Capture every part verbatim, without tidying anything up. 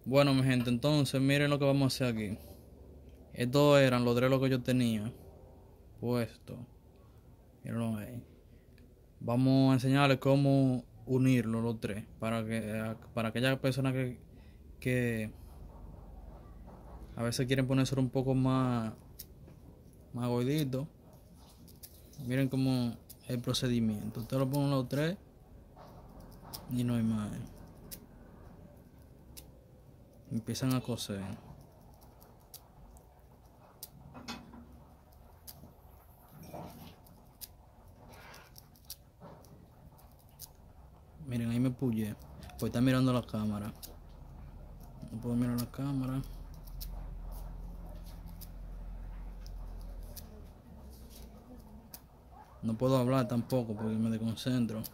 Bueno, mi gente, entonces miren lo que vamos a hacer aquí. Estos eran los drelos que yo tenía puesto. Mírenlo ahí. Vamos a enseñarles cómo unirlos los tres para que para aquellas personas que, que a veces quieren ponerse un poco más más gorditos. Miren cómo es el procedimiento. Ustedes lo ponen los tres y no hay más. Empiezan a coser. Miren, ahí me puyé. Pues está mirando la cámara. No puedo mirar la cámara. No puedo hablar tampoco porque me desconcentro.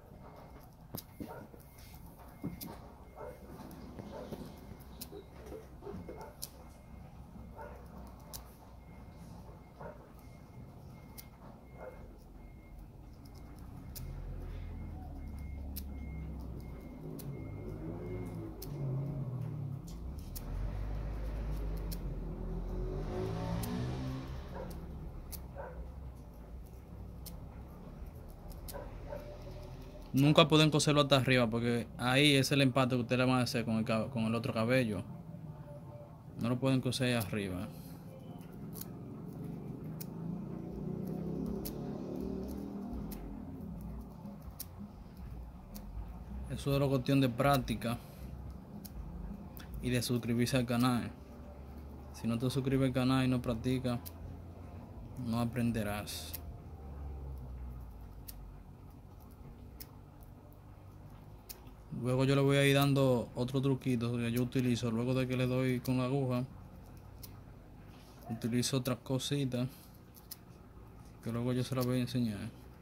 Nunca pueden coserlo hasta arriba porque ahí es el empate que ustedes le van a hacer con el, con el otro cabello. No lo pueden coser ahí arriba. Eso es una cuestión de práctica y de suscribirse al canal. Si no te suscribes al canal y no practicas, no aprenderás. Luego yo le voy a ir dando otro truquito que yo utilizo. Luego de que le doy con la aguja, utilizo otras cositas que luego yo se las voy a enseñar.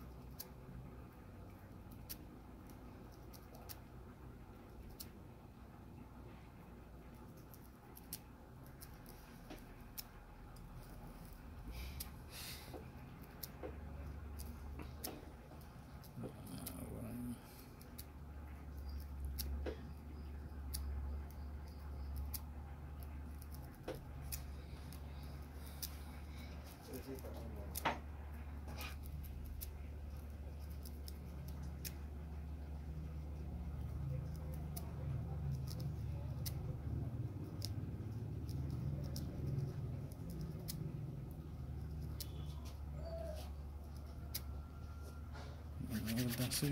Así.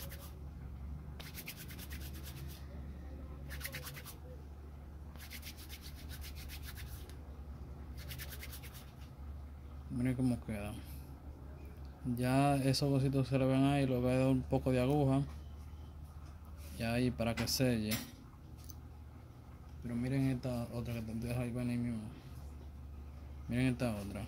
Miren cómo queda. Ya esos cositos se le ven ahí. Le voy a dar un poco de aguja y ahí para que selle. Pero miren esta otra que te dejo ahí, ven ahí mismo. Miren esta otra.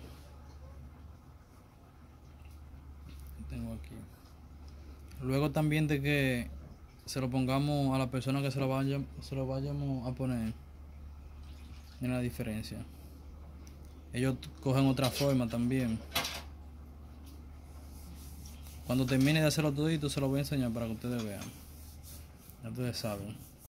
Tengo aquí. Luego también de que se lo pongamos a la persona que se lo vaya, se lo vayamos a poner. Miren la diferencia. Ellos cogen otra forma también. Cuando termine de hacerlo todito se lo voy a enseñar para que ustedes vean. Ya ustedes saben.